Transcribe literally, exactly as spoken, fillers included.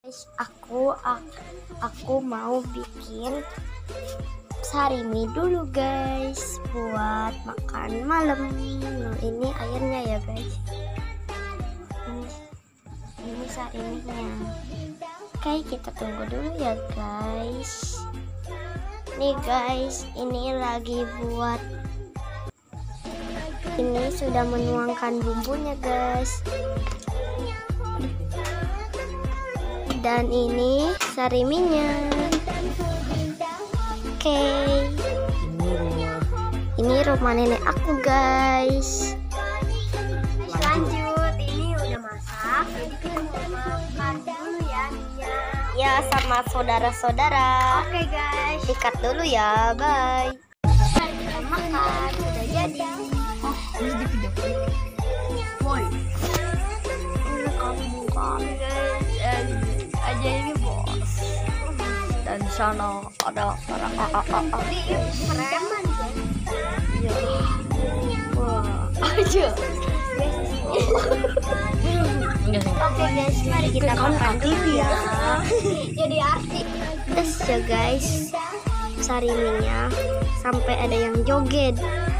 Guys, aku aku mau bikin sarimi dulu guys buat makan malam. Nah, ini airnya ya guys. Ini, ini sariminya. Oke, kita tunggu dulu ya guys. Nih guys, ini lagi buat. Ini sudah menuangkan bumbunya guys. Dan ini sariminya. Oke, okay. Ini rumah. Ini rumah nenek aku guys. Lanjut, ini udah masak. Jadi kita mau makan dulu ya, Nia. Ya, sama saudara-saudara. Oke okay, guys. Dikat dulu ya, bye. Kita makan, sudah jadi. Oh, ini di video. Boy. Ini kamu kami guys. Aja ini bos. Dan sana ada orang a a a a. Preman guys. Ya. Wah, aja. Oke guys, mari kita makan dulu ya. Jadi asik. Terus ya guys, sariminya sampai ada yang joget.